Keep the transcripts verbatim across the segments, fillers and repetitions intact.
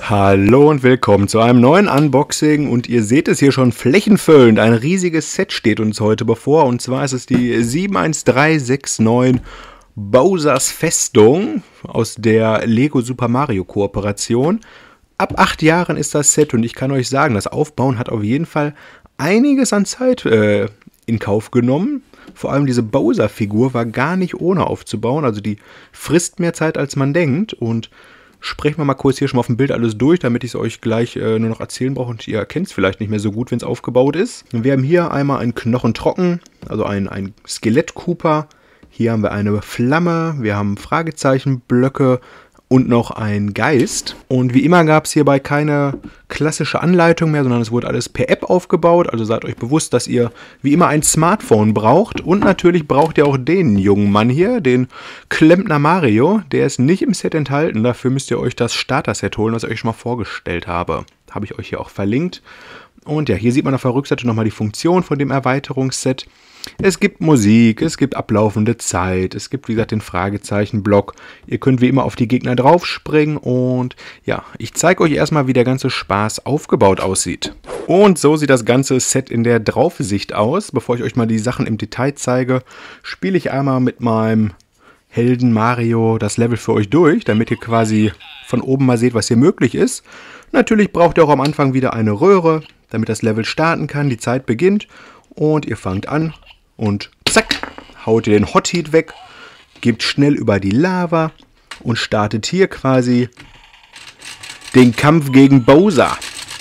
Hallo und willkommen zu einem neuen Unboxing und ihr seht es hier schon flächenfüllend, ein riesiges Set steht uns heute bevor und zwar ist es die sieben eins drei sechs neun Bowser's Festung aus der Lego Super Mario Kooperation. Ab acht Jahren ist das Set und ich kann euch sagen, das Aufbauen hat auf jeden Fall einiges an Zeit äh, in Kauf genommen. Vor allem diese Bowser-Figur war gar nicht ohne aufzubauen, also die frisst mehr Zeit als man denkt und sprechen wir mal kurz hier schon mal auf dem Bild alles durch, damit ich es euch gleich äh, nur noch erzählen brauche und ihr erkennt es vielleicht nicht mehr so gut, wenn es aufgebaut ist. Wir haben hier einmal einen Knochentrocken, also ein, ein Skelett-Koopa. Hier haben wir eine Flamme, wir haben Fragezeichenblöcke und noch einen Geist. Und wie immer gab es hierbei keine klassische Anleitung mehr, sondern es wurde alles per App aufgebaut. Also seid euch bewusst, dass ihr wie immer ein Smartphone braucht. Und natürlich braucht ihr auch den jungen Mann hier, den Klempner Mario. Der ist nicht im Set enthalten. Dafür müsst ihr euch das Starter-Set holen, was ich euch schon mal vorgestellt habe. Habe ich euch hier auch verlinkt. Und ja, hier sieht man auf der Rückseite nochmal die Funktion von dem Erweiterungsset. Es gibt Musik, es gibt ablaufende Zeit, es gibt wie gesagt den Fragezeichenblock. Ihr könnt wie immer auf die Gegner draufspringen und ja, ich zeige euch erstmal, wie der ganze Spaß aufgebaut aussieht. Und so sieht das ganze Set in der Draufsicht aus. Bevor ich euch mal die Sachen im Detail zeige, spiele ich einmal mit meinem Helden Mario das Level für euch durch, damit ihr quasi von oben mal seht, was hier möglich ist. Natürlich braucht ihr auch am Anfang wieder eine Röhre, damit das Level starten kann, die Zeit beginnt und ihr fangt an. Und zack, haut ihr den Hot Heat weg, gebt schnell über die Lava und startet hier quasi den Kampf gegen Bowser.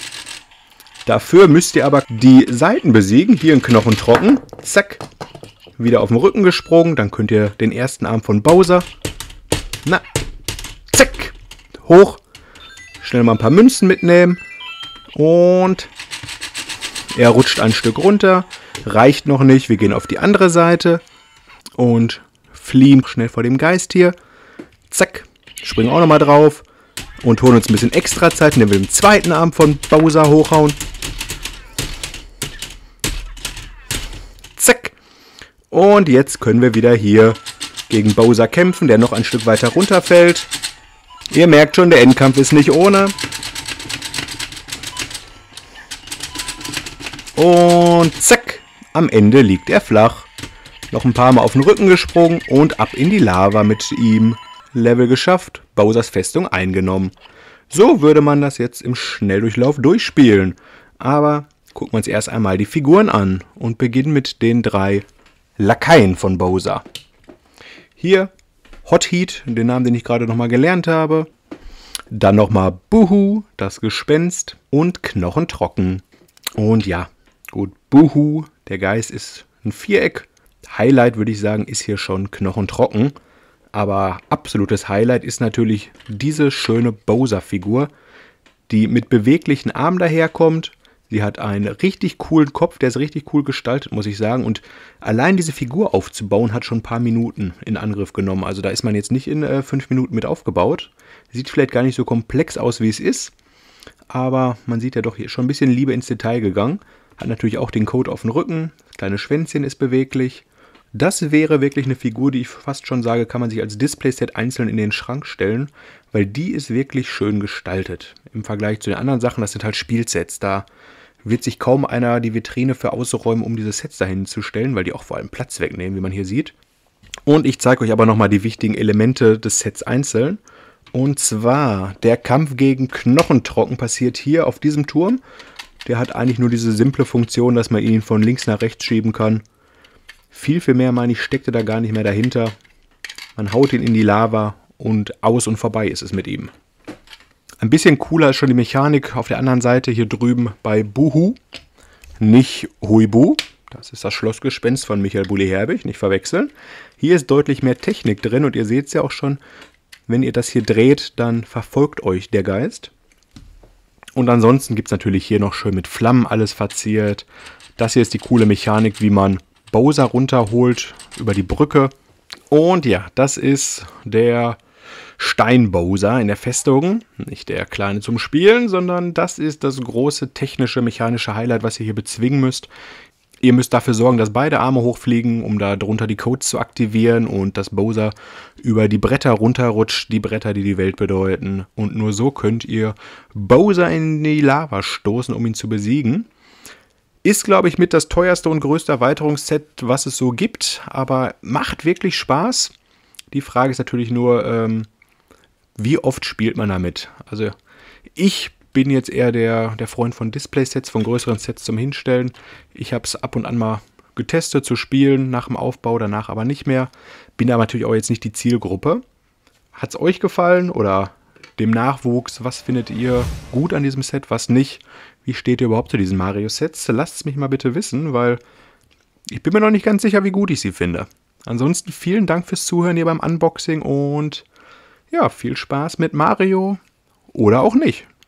Dafür müsst ihr aber die Seiten besiegen. Hier ein Knochentrocken, zack, wieder auf den Rücken gesprungen. Dann könnt ihr den ersten Arm von Bowser, na, zack, hoch, schnell mal ein paar Münzen mitnehmen und er rutscht ein Stück runter. Reicht noch nicht, wir gehen auf die andere Seite und fliehen schnell vor dem Geist hier. Zack, springen auch nochmal drauf und holen uns ein bisschen extra Zeit, indem wir den zweiten Arm von Bowser hochhauen. Zack. Und jetzt können wir wieder hier gegen Bowser kämpfen, der noch ein Stück weiter runterfällt. Ihr merkt schon, der Endkampf ist nicht ohne. Und zack. Am Ende liegt er flach. Noch ein paar Mal auf den Rücken gesprungen und ab in die Lava mit ihm. Level geschafft, Bowsers Festung eingenommen. So würde man das jetzt im Schnelldurchlauf durchspielen. Aber gucken wir uns erst einmal die Figuren an und beginnen mit den drei Lakaien von Bowser. Hier Hot Heat, den Namen, den ich gerade nochmal gelernt habe. Dann nochmal Buhu, das Gespenst und Knochentrocken. Und ja, gut, Buhu, der Geist ist ein Viereck. Highlight würde ich sagen, ist hier schon Knochentrocken. Aber absolutes Highlight ist natürlich diese schöne Bowser-Figur, die mit beweglichen Armen daherkommt. Sie hat einen richtig coolen Kopf, der ist richtig cool gestaltet, muss ich sagen. Und allein diese Figur aufzubauen, hat schon ein paar Minuten in Angriff genommen. Also da ist man jetzt nicht in äh, fünf Minuten mit aufgebaut. Sieht vielleicht gar nicht so komplex aus, wie es ist. Aber man sieht ja doch hier schon ein bisschen Liebe ins Detail gegangen. Hat natürlich auch den Code auf dem Rücken. Das kleine Schwänzchen ist beweglich. Das wäre wirklich eine Figur, die ich fast schon sage, kann man sich als Displayset einzeln in den Schrank stellen. Weil die ist wirklich schön gestaltet. Im Vergleich zu den anderen Sachen, das sind halt Spielsets. Da wird sich kaum einer die Vitrine für ausräumen, um diese Sets dahin zu stellen, weil die auch vor allem Platz wegnehmen, wie man hier sieht. Und ich zeige euch aber nochmal die wichtigen Elemente des Sets einzeln. Und zwar, der Kampf gegen Knochentrocken passiert hier auf diesem Turm. Der hat eigentlich nur diese simple Funktion, dass man ihn von links nach rechts schieben kann. Viel, viel mehr, meine ich, steckte da gar nicht mehr dahinter. Man haut ihn in die Lava und aus und vorbei ist es mit ihm. Ein bisschen cooler ist schon die Mechanik auf der anderen Seite hier drüben bei Buhu. Nicht Huibu, das ist das Schlossgespenst von Michael Bulli-Herbig, nicht verwechseln. Hier ist deutlich mehr Technik drin und ihr seht es ja auch schon, wenn ihr das hier dreht, dann verfolgt euch der Geist. Und ansonsten gibt es natürlich hier noch schön mit Flammen alles verziert. Das hier ist die coole Mechanik, wie man Bowser runterholt über die Brücke. Und ja, das ist der Stein-Bowser in der Festung. Nicht der kleine zum Spielen, sondern das ist das große technische, mechanische Highlight, was ihr hier bezwingen müsst. Ihr müsst dafür sorgen, dass beide Arme hochfliegen, um da drunter die Codes zu aktivieren und dass Bowser über die Bretter runterrutscht, die Bretter, die die Welt bedeuten. Und nur so könnt ihr Bowser in die Lava stoßen, um ihn zu besiegen. Ist, glaube ich, mit das teuerste und größte Erweiterungsset, was es so gibt, aber macht wirklich Spaß. Die Frage ist natürlich nur, ähm, wie oft spielt man damit? Also ich bin jetzt eher der, der Freund von Display-Sets, von größeren Sets zum Hinstellen. Ich habe es ab und an mal getestet zu spielen, nach dem Aufbau, danach aber nicht mehr. Bin aber natürlich auch jetzt nicht die Zielgruppe. Hat es euch gefallen oder dem Nachwuchs? Was findet ihr gut an diesem Set, was nicht? Wie steht ihr überhaupt zu diesen Mario-Sets? Lasst es mich mal bitte wissen, weil ich bin mir noch nicht ganz sicher, wie gut ich sie finde. Ansonsten vielen Dank fürs Zuhören hier beim Unboxing und ja, viel Spaß mit Mario oder auch nicht.